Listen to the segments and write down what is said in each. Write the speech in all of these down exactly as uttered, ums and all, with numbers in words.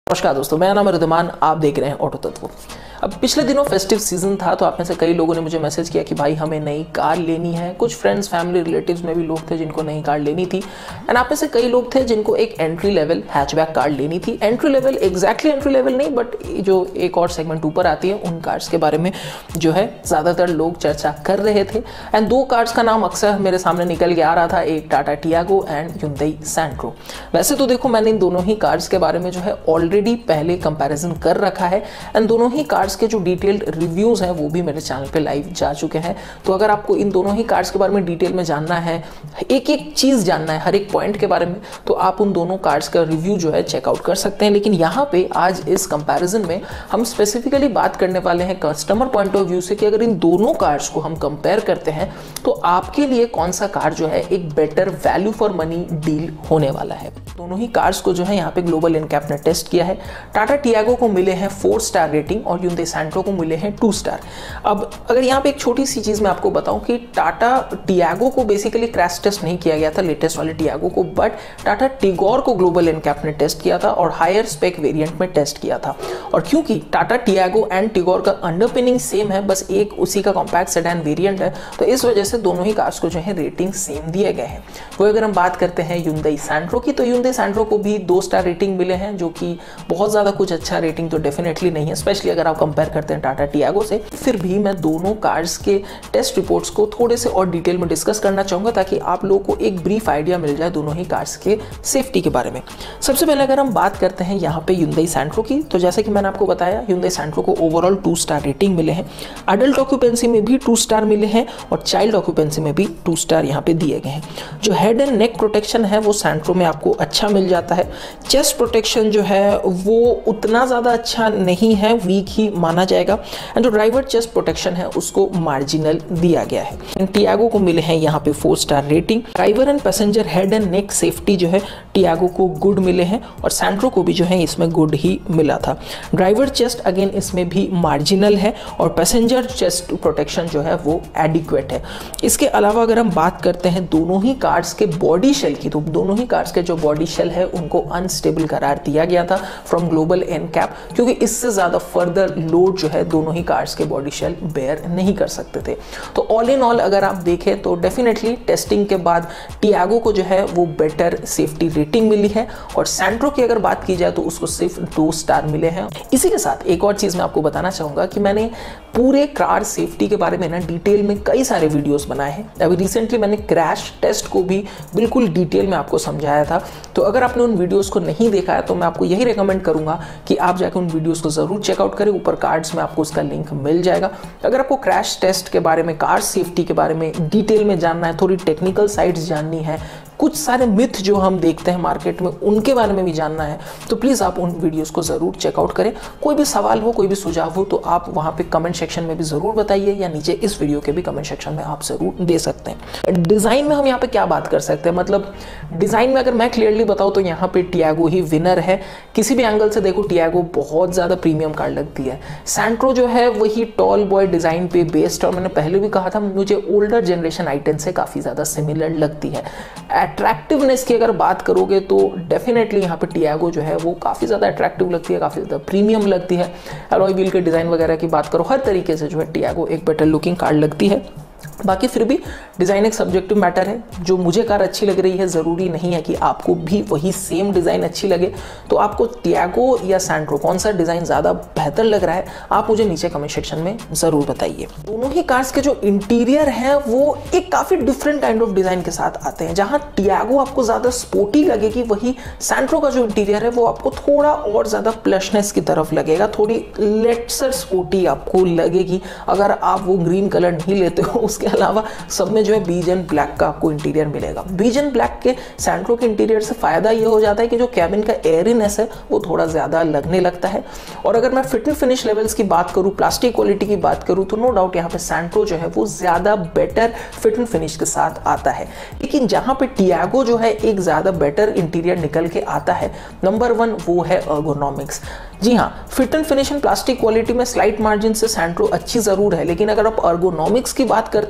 नमस्कार दोस्तों, मेरा नाम है रिद्धमान। आप देख रहे हैं ऑटो तत्व। अब पिछले दिनों फेस्टिव सीजन था तो आप में से कई लोगों ने मुझे मैसेज किया कि भाई हमें नई कार लेनी है। कुछ फ्रेंड्स, फैमिली, रिलेटिव्स में भी लोग थे जिनको नई कार लेनी थी एंड आप में से कई लोग थे जिनको एक एंट्री लेवल हैचबैक कार लेनी थी। Entry level exactly entry level नहीं, बट जो एक और सेगमेंट ऊपर आती है उन कार्स के बारे में जो है ज़्यादातर लोग चर्चा कर रहे थे। एंड दो कार्स का नाम अक्सर मेरे सामने निकल के आ रहा था, एक Tata Tiago and Hyundai Santro. वैसे तो देखो, मैंने इन दोनों ही कार्स के बारे में जो है ऑलरेडी पहले कंपैरिजन कर रखा है एंड दोनों ही कार्स के जो डिटेल्ड रिव्यूज हैं वो भी मेरे चैनल पे लाइव जा चुके हैं। तो अगर आपको इन दोनों ही कार्स के बारे में डिटेल में जानना है, एक एक चीज जानना है हर एक पॉइंट के बारे में, तो आप उन दोनों कार्स का रिव्यू जो है चेकआउट कर सकते हैं। लेकिन यहाँ पे आज इस कंपैरिजन में हम स्पेसिफिकली बात करने वाले हैं कस्टमर पॉइंट ऑफ व्यू से कि अगर इन दोनों कार्स को हम कंपेयर करते हैं तो आपके लिए कौन सा कार जो है एक better value for money deal होने वाला है। दोनों ही कार्स को जो है यहाँ पे ग्लोबल एनकैप ने टेस्ट किया है। टाटा टियागो को मिले हैं फोर स्टार रेटिंग और ह्युंडई सैंट्रो को मिले हैं टू स्टार। अब अगर यहाँ पे एक छोटी सी चीज मैं आपको बताऊं कि टाटा टियागो को बेसिकली क्रैश टेस्ट नहीं किया गया था लेटेस्ट वाले टियागो को, बट टाटा टिगोर को ग्लोबल एनकैप ने टेस्ट किया था और हायर स्पेक वेरिएंट में टेस्ट किया था। और क्योंकि टाटा टियागो एंड टिगोर का अंडरपिनिंग सेम है, बस एक उसी का कॉम्पैक्ट सेडान वेरिएंट है, तो इस वजह से दोनों ही कार्स को जो है रेटिंग सेम दिए गए हैं। वो अगर हम बात करते हैं ह्युंडई सैंट्रो की, तो ह्युंडई सैंट्रो को भी दो स्टार रेटिंग मिले हैं, जो कि बहुत ज्यादा कुछ अच्छा रेटिंग तो डेफिनेटली नहीं है, स्पेशली अगर आप कंपेयर करते हैं टाटा टियागो से। फिर भी मैं दोनों कार्स के टेस्ट रिपोर्ट्स को थोड़े से और डिटेल में डिस्कस करना चाहूंगा ताकि आप लोगों को एक ब्रीफ आइडिया मिल जाए दोनों ही कार्स के सेफ्टी के बारे में। सबसे पहले अगर हम बात करते हैं यहाँ पे ह्युंडई सैंट्रो की, तो जैसे कि मैंने आपको बताया ह्युंडई सैंट्रो को ओवरऑल टू स्टार रेटिंग मिले हैं। अडल्ट ऑक्यूपेंसी में भी टू स्टार मिले हैं और चाइल्ड ऑक्यूपेंसी में भी टू स्टार यहाँ पे दिए गए हैं। जो हेड एंड नेक प्रोटेक्शन है वो सैंट्रो में आपको अच्छा मिल जाता है। चेस्ट प्रोटेक्शन जो है वो उतना ज़्यादा अच्छा नहीं है, वीक ही माना जाएगा। एंड जो ड्राइवर चेस्ट प्रोटेक्शन है उसको मार्जिनल दिया गया है। टियागो को मिले हैं यहाँ पे four star rating. Driver and passenger head and neck safety जो है टियागो को गुड मिले हैं और सैंट्रो को भी जो है इसमें गुड ही मिला था। ड्राइवर चेस्ट अगेन इसमें भी मार्जिनल है और पैसेंजर चेस्ट प्रोटेक्शन जो है वो एडिक्वेट है। इसके अलावा अगर हम बात करते हैं दोनों ही कार्स के बॉडी शेल की, तो दोनों ही कार्स के जो बॉडी शेल है उनको अनस्टेबल करार दिया गया था फ्रॉम ग्लोबल एनकैप, क्योंकि इससे ज्यादा फर्दर लोड जो है दोनों ही कार्स के बॉडी शेल बेयर नहीं कर सकते थे। तो ऑल इन ऑल अगर आप देखें तो डेफिनेटली टेस्टिंग के बाद टियागो को जो है वो बेटर सेफ्टी रेटिंग मिली है और सैंट्रो की अगर बात की जाए तो उसको सिर्फ दो स्टार मिले हैं। इसी के साथ एक और चीज मैं आपको बताना चाहूंगा कि मैंने पूरे कार सेफ्टी के बारे में ना डिटेल में कई सारे वीडियोस बनाए हैं। अभी रिसेंटली मैंने क्रैश टेस्ट को भी बिल्कुल डिटेल में आपको समझाया था, तो अगर आपने उन वीडियोस को नहीं देखा है तो मैं आपको यही रेकमेंड करूंगा कि आप जाकर उन वीडियोस को जरूर चेकआउट करें। ऊपर कार्ड्स में आपको उसका लिंक मिल जाएगा। अगर आपको क्रैश टेस्ट के बारे में, कार सेफ्टी के बारे में डिटेल में जानना है, थोड़ी टेक्निकल साइड्स जाननी है, कुछ सारे मिथ जो हम देखते हैं मार्केट में उनके बारे में भी जानना है, तो प्लीज़ आप उन वीडियोस को ज़रूर चेकआउट करें। कोई भी सवाल हो, कोई भी सुझाव हो तो आप वहाँ पे कमेंट सेक्शन में भी ज़रूर बताइए या नीचे इस वीडियो के भी कमेंट सेक्शन में आप ज़रूर दे सकते हैं। डिज़ाइन में हम यहाँ पे क्या बात कर सकते हैं, मतलब डिज़ाइन में अगर मैं क्लियरली बताऊँ तो यहाँ पे टियागो ही विनर है। किसी भी एंगल से देखो टियागो बहुत ज़्यादा प्रीमियम कार लगती है। सैंट्रो जो है वही टॉल बॉय डिज़ाइन पे बेस्ड, और मैंने पहले भी कहा था मुझे ओल्डर जनरेशन आई टेन से काफ़ी ज़्यादा सिमिलर लगती है। अट्रैक्टिवनेस की अगर बात करोगे तो डेफिनेटली यहाँ पे टियागो जो है वो काफ़ी ज़्यादा अट्रैक्टिव लगती है, काफ़ी ज़्यादा प्रीमियम लगती है। अलॉय व्हील के डिज़ाइन वगैरह की बात करो, हर तरीके से जो है टियागो एक बेटर लुकिंग कार लगती है। बाकी फिर भी डिज़ाइन एक सब्जेक्टिव मैटर है। जो मुझे कार अच्छी लग रही है ज़रूरी नहीं है कि आपको भी वही सेम डिज़ाइन अच्छी लगे। तो आपको टियागो या सैंट्रो कौन सा डिज़ाइन ज़्यादा बेहतर लग रहा है आप मुझे नीचे कमेंट सेक्शन में ज़रूर बताइए। दोनों ही कार्स के जो इंटीरियर हैं वो एक काफ़ी डिफरेंट काइंड ऑफ डिज़ाइन के साथ आते हैं। जहाँ टियागो आपको ज़्यादा स्पोर्टी लगेगी, वही सैंट्रो का जो इंटीरियर है वो आपको थोड़ा और ज़्यादा प्लशनेस की तरफ लगेगा, थोड़ी लेट्सर स्पोर्टी आपको लगेगी अगर आप वो ग्रीन कलर नहीं लेते हो। उसके अलावा सब में जो है बीज एंड ब्लैक का आपको इंटीरियर मिलेगा। बीज एंड ब्लैक के सैंट्रो के इंटीरियर से फायदा ये हो जाता है कि जो कैबिन का एयरीनेस है वो थोड़ा ज्यादा लगने लगता है। और अगर मैं फिट एंड फिनिश लेवल्स की बात करूं, प्लास्टिक क्वालिटी की बात करूं, तो नो डाउट यहाँ पे सैंट्रो जो है वो ज्यादा बेटर फिट एंड फिनिश के साथ आता है। लेकिन जहां पे टियागो जो है एक ज्यादा बेटर इंटीरियर निकल के आता है, नंबर वन वो है अर्गोनॉमिक्स। जी हाँ, fit and finish and plastic quality में स्लाइट मार्जिन से सैंट्रो अच्छी जरूर है, लेकिन अगर आप अर्गोनॉमिक्स की बात करते हैं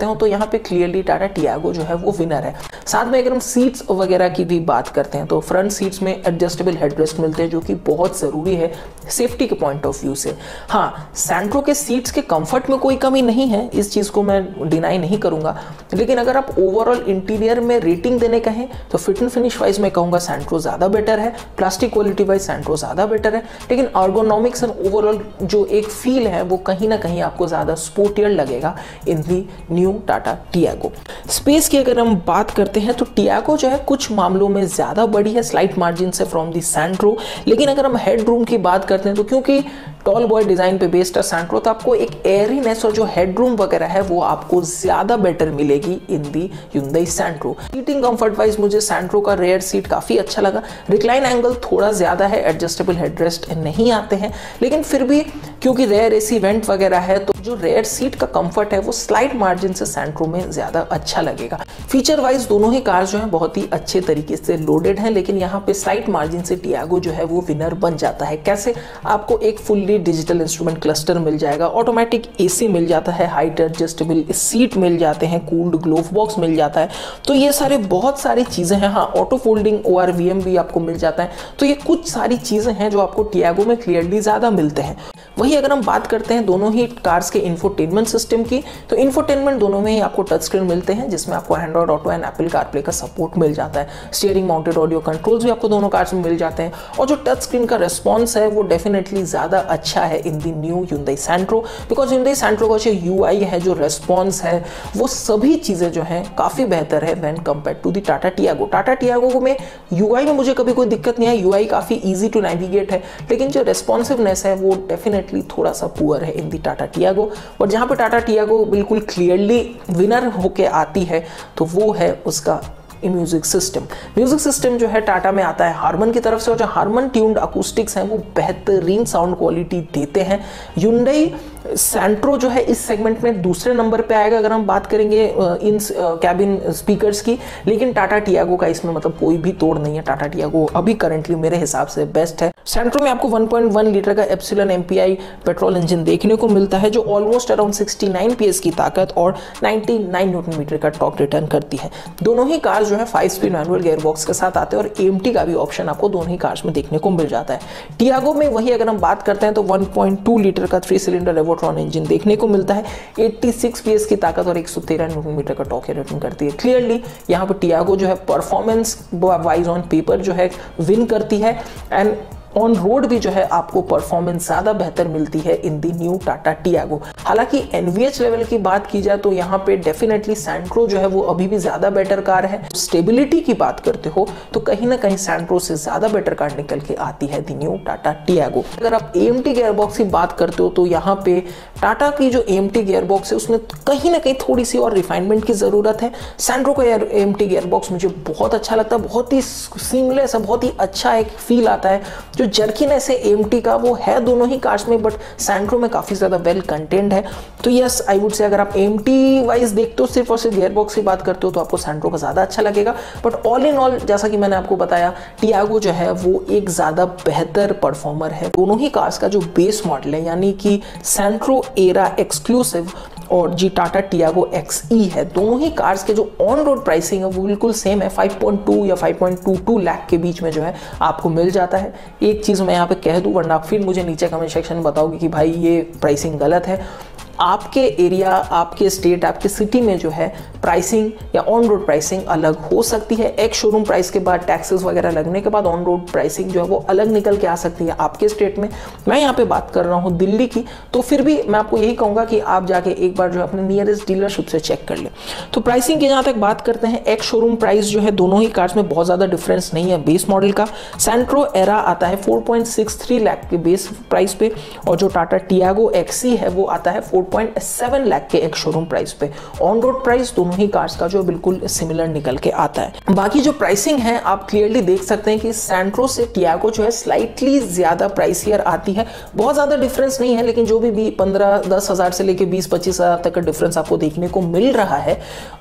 हो तो यहाँ पे क्लियरली टाटा टियागो जो है वो विनर है। साथ में अगर हम सीट्स वगैरह की भी बात करते हैं तो फ्रंट सीट्स में एडजस्टेबल हेडरेस्ट मिलते हैं जो कि बहुत ज़रूरी है सेफ्टी के पॉइंट ऑफ व्यू से। हाँ, सैंट्रो के सीट्स के कंफर्ट में कोई कमी नहीं है, इस चीज़ को मैं डिनाई नहीं करूँगा, लेकिन अगर आप ओवरऑल इंटीरियर में रेटिंग देने कहें तो फिट एंड फिनिश वाइज मैं कहूँगा सैंट्रो ज़्यादा बेटर है, प्लास्टिक क्वालिटी वाइज सैंट्रो ज़्यादा बेटर है, लेकिन अर्गोनॉमिक्स एंड ओवरऑल जो एक फील है वो कहीं ना कहीं आपको ज़्यादा स्पोर्टियर लगेगा in the new Tata Tiago. Space की अगर हम बात करते हैं तो टियागो जो है कुछ मामलों में ज़्यादा बड़ी है स्लाइट मार्जिन से फ्रॉम दी सैंट्रो, लेकिन अगर हम हेड रूम की बात करते हैं तो क्योंकि टॉल बॉय डिज़ाइन पे बेस्ड है सैंट्रो, तो आपको एक एयरीनेस और जो हेडरूम वगैरह है वो आपको ज़्यादा बेटर मिलेगी in the Hyundai Santro. Seating comfort wise मुझे सैंट्रो का रेयर सीट काफ़ी अच्छा लगा, रिक्लाइन एंगल थोड़ा ज़्यादा है, एडजस्टेबल हेडरेस्ट नहीं आते हैं, लेकिन फिर भी क्योंकि रेयर एसी वेंट वगैरह है तो जो रेयर सीट का कंफर्ट है वो स्लाइट मार्जिन से सैंट्रो में ज़्यादा अच्छा लगेगा। फीचर वाइज दोनों ही कार्स जो है बहुत ही अच्छे तरीके से लोडेड हैं, लेकिन यहाँ पे स्लाइट मार्जिन से टियागो जो है वो विनर बन जाता है। कैसे? आपको एक फुल्ली डिजिटल इंस्ट्रूमेंट क्लस्टर मिल जाएगा, ऑटोमेटिक एसी मिल जाता है, हाइट एडजस्टेबल सीट मिल जाते हैं, कूल्ड ग्लोव बॉक्स मिल जाता है, तो ये सारे बहुत सारी चीज़ें हैं। हाँ, auto folding O R V M भी आपको मिल जाता है, तो ये कुछ सारी चीज़ें हैं जो आपको टियागो में क्लियरली ज़्यादा मिलते हैं। वही अगर हम बात करते हैं दोनों ही कार्स के इंफोटेनमेंट सिस्टम की, तो इंफोटेनमेंट दोनों में ही आपको टच स्क्रीन मिलते हैं जिसमें आपको Android Auto and Apple CarPlay का सपोर्ट मिल जाता है। स्टीयरिंग माउंटेड ऑडियो कंट्रोल्स भी आपको दोनों कार्स में मिल जाते हैं, और जो टच स्क्रीन का रिस्पॉन्स है वो डेफिनेटली ज़्यादा अच्छा है in the new Hyundai Santro, because Hyundai Santro का जो यू आई है, जो रेस्पॉन्स है, वो सभी चीज़ें जो हैं काफ़ी बेहतर है when compare to the Tata Tiago. Tata Tiago में यू आई में मुझे कभी कोई दिक्कत नहीं है, यू आई काफ़ी ईजी टू नेविगेट है, लेकिन जो रेस्पॉन्सिवनेस है वो डेफिनेटली थोड़ा सा पुअर है इन दी टाटा टियागो। और जहाँ पे टाटा टियागो बिल्कुल क्लियरली विनर होके आती है तो वो है उसका म्यूजिक सिस्टम। म्यूजिक सिस्टम जो है टाटा में आता है हारमन की तरफ से, और जो हारमन ट्यून्ड अकूस्टिक्स हैं वो बेहतरीन साउंड क्वालिटी देते हैं। Hyundai सैंट्रो जो है इस सेगमेंट में दूसरे नंबर पे आएगा अगर हम बात करेंगे इन कैबिन स्पीकर्स की, लेकिन टाटा टियागो का इसमें मतलब कोई भी तोड़ नहीं है। टाटा टियागो अभी करंटली मेरे हिसाब से बेस्ट है। सैंट्रो में आपको वन पॉइंट वन लीटर का एप्सिलॉन एमपीआई पेट्रोल इंजन देखने को मिलता है जो almost around sixty nine PS की ताकत और नाइंटी नाइन न्यूटन मीटर का टॉर्क रिटर्न करती है। दोनों ही कार्स जो है five speed manual gear box के साथ आते हैं, और एएमटी का भी ऑप्शन आपको दोनों ही कार्स में देखने को मिल जाता है। टियागो में वही अगर हम बात करते हैं तो वन पॉइंट टू लीटर का थ्री सिलेंडर रेवोट्रॉन इंजन देखने को मिलता है, छियासी पीएस की ताकत और एक सौ तेरह न्यूटन मीटर का टॉर्क रिटर्न करती है। क्लियरली यहाँ पर टियागो जो है परफॉर्मेंस वाइज ऑन पेपर जो है विन करती है, एंड ऑन रोड भी जो है आपको परफॉर्मेंस ज़्यादा बेहतर मिलती है in the new Tata Tiago. हालांकि एनवीएच लेवल की बात की जाए तो यहाँ पे डेफिनेटली सैंट्रो जो है वो अभी भी ज़्यादा बेटर कार है। स्टेबिलिटी की बात करते हो तो कहीं ना कहीं सैंट्रो से ज़्यादा बेटर कार निकल के आती है दी न्यू टाटा टियागो। अगर आप एएमटी गियरबॉक्स की बात करते हो तो यहाँ पे टाटा की जो एएमटी गियरबॉक्स है उसमें कहीं ना कहीं थोड़ी सी और रिफाइनमेंट की ज़रूरत है। सैंट्रो का एएमटी गियरबॉक्स मुझे बहुत अच्छा लगता है, बहुत ही सीमलेस है, बहुत ही अच्छा एक फील आता है। जो जर्किनेस है एएमटी का वो है दोनों ही कार्स में, बट सैंट्रो में काफ़ी ज़्यादा वेल कंटेंट है। तो यस, आई वुड से अगर आप एएमटी वाइज देखते हो सिर्फ और सिर्फ गियरबॉक्स की बात करते हो तो आपको सैंट्रो का ज़्यादा अच्छा लगेगा, बट ऑल इन ऑल जैसा कि मैंने आपको बताया टियागो जो है वो एक ज़्यादा बेहतर परफॉर्मर है। दोनों ही कार्स का जो बेस मॉडल है यानी कि सैंट्रो एरा एक्सक्लूसिव और जी टाटा टियागो एक्सई है, दोनों ही कार्स के जो ऑन रोड प्राइसिंग है वो बिल्कुल सेम है, फाइव पॉइंट टू या five point two two lakh के बीच में जो है आपको मिल जाता है। एक चीज़ मैं यहाँ पे कह दूँ वरना फिर मुझे नीचे कमेंट सेक्शन में बताओगे कि भाई ये प्राइसिंग गलत है। आपके एरिया, आपके स्टेट, आपके सिटी में जो है प्राइसिंग या ऑन रोड प्राइसिंग अलग हो सकती है। एक शोरूम प्राइस के बाद टैक्सेस वगैरह लगने के बाद ऑन रोड प्राइसिंग जो है वो अलग निकल के आ सकती है आपके स्टेट में। मैं यहाँ पे बात कर रहा हूँ दिल्ली की, तो फिर भी मैं आपको यही कहूँगा कि आप जाके एक बार जो है अपने नियरेस्ट डीलरशिप से चेक कर लें। तो प्राइसिंग की जहाँ तक बात करते हैं, एक शोरूम प्राइस जो है दोनों ही कार्स में बहुत ज़्यादा डिफरेंस नहीं है बेस मॉडल का। सैंट्रो एरा आता है four point six three lakh के बेस प्राइस पे, और जो टाटा टियागो एक्सी है वो आता है फोर पॉइंट सेवन लाख के एक शोरूम प्राइस पे। ऑन रोड प्राइस दोनों ही कार्स का जो बिल्कुल सिमिलर निकल के आता है। बाकी जो प्राइसिंग है आप क्लियरली देख सकते हैं कि सैंट्रो से टियागो जो है स्लाइटली ज्यादा प्राइसियर आती है। बहुत ज्यादा डिफरेंस नहीं है, लेकिन जो भी पंद्रह दस हजार से लेके बीस पच्चीस हजार तक का डिफरेंस आपको देखने को मिल रहा है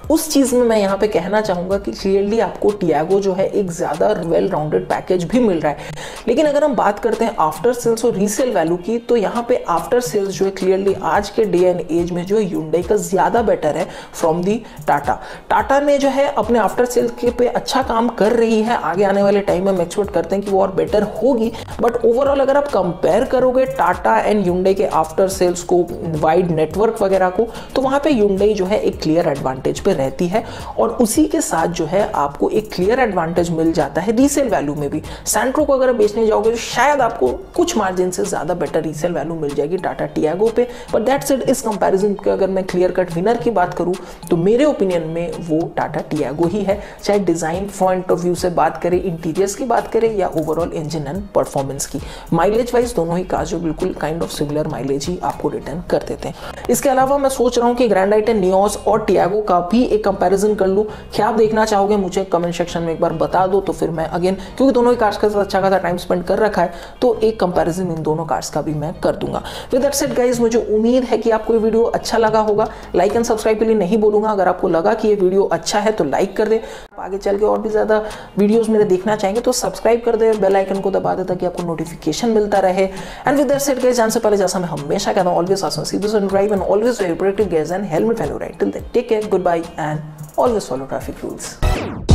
उस चीज़ में मैं यहाँ पे कहना चाहूँगा कि क्लियरली आपको टियागो जो है एक ज़्यादा वेल राउंडेड पैकेज भी मिल रहा है। लेकिन अगर हम बात करते हैं आफ्टर सेल्स और रीसेल वैल्यू की, तो यहाँ पे आफ्टर सेल्स जो है क्लियरली आज के डे एंड एज में जो है Hyundai का ज़्यादा बेटर है फ्रॉम दी टाटा। टाटा ने जो है अपने आफ्टर सेल्स के पे अच्छा काम कर रही है, आगे आने वाले टाइम में हम एक्सपेक्ट करते हैं कि वो और बेटर होगी। बट ओवरऑल अगर आप कंपेयर करोगे टाटा एंड Hyundai के आफ्टर सेल्स को, वाइड नेटवर्क वगैरह को, तो वहाँ पे Hyundai जो है एक क्लियर एडवांटेज पे रहती है। और उसी के साथ जो है आपको एक क्लियर एडवांटेज मिल जाता है रीसेल वैल्यू में भी। सैंट्रो को अगर बेचने जाओगे तो शायद आपको कुछ मार्जिन से ज़्यादा बेटर रीसेल वैल्यू मिल जाएगी टाटा टियागो पे। बट दैट्स इट, इस कंपैरिजन के अगर मैं क्लियर कट विनर की बात करूँ तो मेरे ओपिनियन में वो टाटा टियागो ही है, चाहे डिज़ाइन पॉइंट ऑफ व्यू से बात करें, इंटीरियर्स की बात करें या ओवरऑल इंजन एंड परफॉर्मेंस की। माइलेज वाइज दोनों ही कार जो बिल्कुल काइंड ऑफ सिमिलर माइलेज ही आपको रिटर्न कर देते हैं। इसके अलावा मैं सोच रहा हूँ कि ग्रैंड आई टेन नियोस और टियागो का भी एक कंपैरिजन कर लूँ। क्या आप देखना चाहोगे मुझे कमेंट सेक्शन में एक बार बता दो, तो फिर मैं अगेन, क्योंकि दोनों ही कार्स के साथ अच्छा खासा टाइम स्पेंड कर रखा है, तो एक कंपैरिजन इन दोनों कार्स का भी मैं कर दूंगा। विद दैट सेड गाइस, मुझे उम्मीद है कि आपको ये वीडियो अच्छा लगा होगा। लाइक एंड सब्सक्राइब के लिए नहीं बोलूंगा, अगर आपको लगा कि ये वीडियो अच्छा है तो लाइक कर दें। आगे चल के और भी ज्यादा वीडियोस मेरे देखना चाहेंगे तो सब्सक्राइब कर दे, बेल आइकन को दबा दे ताकि आपको नोटिफिकेशन मिलता रहे। And with that said guys, जाने से पहले जैसा मैं हमेशा कहता हूं, ऑलवेज आसन सीधे and drive and always wear protective gears and helmet follow right. Till then take care, good bye and always follow traffic rules.